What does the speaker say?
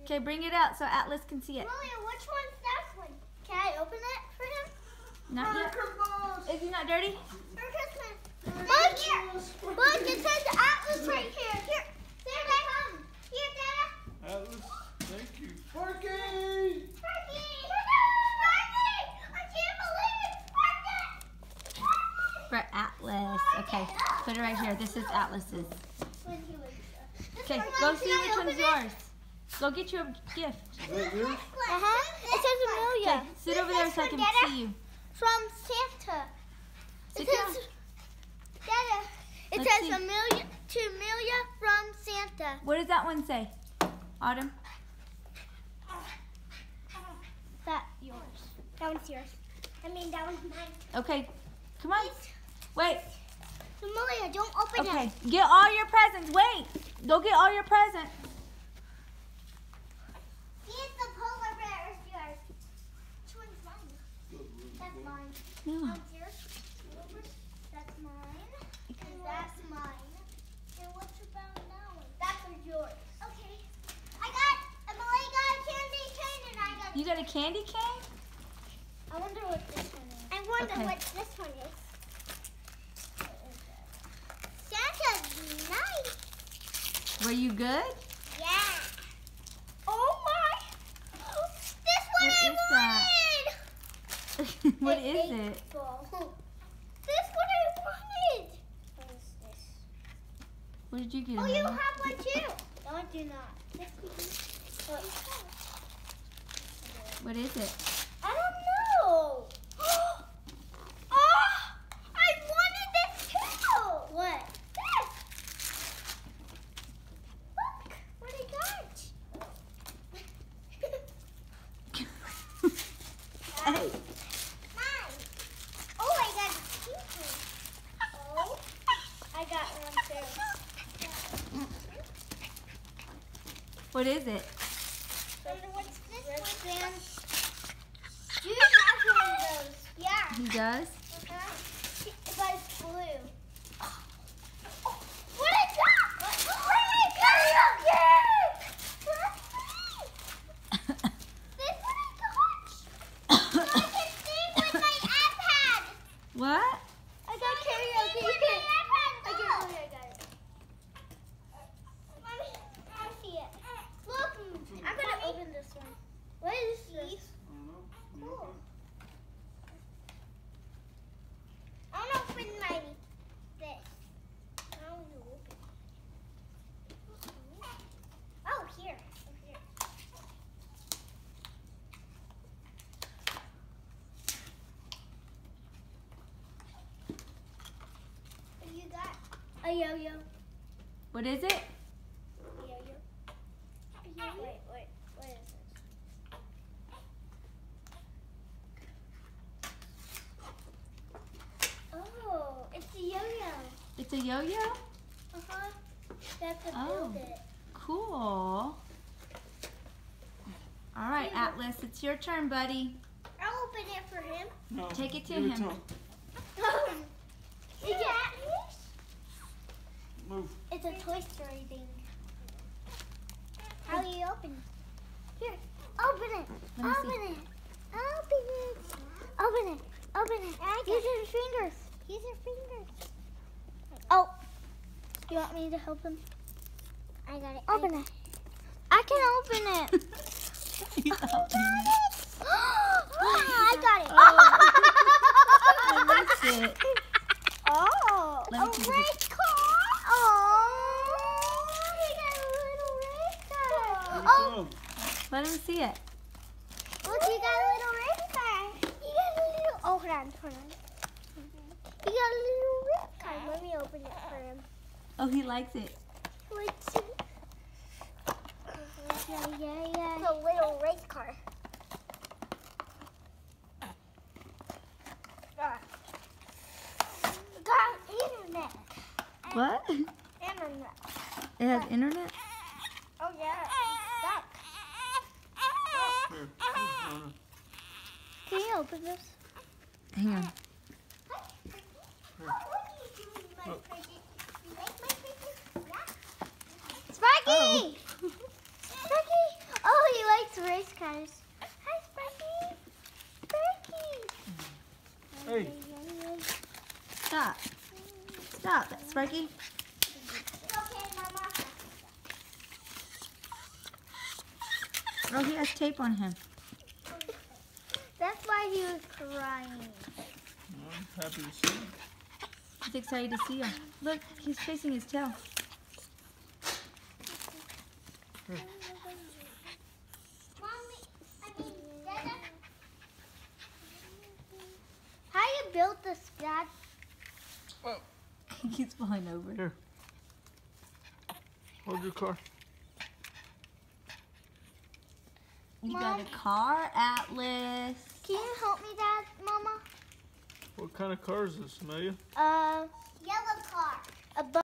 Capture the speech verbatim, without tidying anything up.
Okay, bring it out so Atlas can see it. Malia, which one's that one? Can I open it for him? Not yet. Is he not dirty? For Christmas. Look here. Look, it says Atlas right here. Here. There they come. Here, Dada. Atlas, thank you. Sparky! Sparky! Sparky! I can't believe it. Sparky! For Atlas. Okay, put it right here. This is Atlas's. Okay, go see which one's yours. Go get your gift. Is that yours? Uh-huh. It says Amelia. Okay, sit over there so I can see you. From Santa. Sit It down. says, Dada, it Let's says see. Amelia to Amelia from Santa. What does that one say? Autumn? That yours. That one's yours. I mean, that one's mine. Okay, come on. Wait. Amelia, don't open Okay, it. get all your presents. Wait. Go get all your presents. Here's the polar bear is yours. Which one's mine? That's mine. No. That's yours. That's mine. And that's mine. And what's about that one? That's yours. Okay. I got, Emily got a candy cane and I got. You got a candy cane? I wonder what this one is. I wonder Okay. what this one is. Santa's nice. Were you good? Yeah. Oh my. This one What I is that? wanted. What An is eight it? ball. This one I wanted. What is this? What did you get? Oh, you Amanda? have one too. No, I do not. This one. What is it? I don't know. Oh, I wanted this too. What? This. Look what I got. Hey. Mine. Oh, I got a keychain. Oh, I got one too. What is it? What's this one? Do you have one of those? Yeah. He does? Uh-huh. But it's blue. Oh, what is that? What is karaoke? This one I got. I can sing with my iPad. What? I got karaoke. With my iPad. I got it. I got it. Mommy, I see it. Look, I'm gonna open this one. What is this? Cool. I want to open my this. I want to open. Oh, here. Oh, here. What do you got? A yo-yo. What is it? A yo-yo. A yo-yo. Wait, wait. What is this? Oh, it's a yo-yo. It's a yo-yo? Uh-huh. That's to Oh. build it. Cool. All right, Atlas, it's your turn, buddy. I'll open it for him. No. Take it to give him. It to him. You got this? Move. It's a Toy Story thing. How do you open it? Here, open it. Let me Open see. it. Open it. Open it. Open it. Use your fingers. Use your fingers. Oh. You want me to help him? I got it. Open it. I can open it. He's opening it. I got it. What is it? Oh, Let a me see red if car. Oh, we got a little red car. Give it Oh, to him. Let him see it. look, you got a little red car. You got a little. Oh, hold on, hold on. You got a little red car. Let me open it for him. Oh, he likes it. Let's see. Yeah, yeah, yeah. It's a little race car. Ah. Got internet. What? Internet. It has internet? Oh yeah. Stuck. Here. Here, Can you open this? Hang on. Sparky! Oh. Sparky! Oh, guys. Hi, Sparky. Sparky. Hey. Stop. Stop, Sparky. Okay, Mama. Oh, he has tape on him. That's why he was crying. I'm happy to see you. He's excited to see you. Look, he's chasing his tail. Mommy, I mean, Dada. How you built this, Dad? Oh, He keeps falling over. here. Hold your car. You Mom. got a car, Atlas. Can you help me, Dad, Mama? What kind of car is this, Amelia? Uh, yellow car. A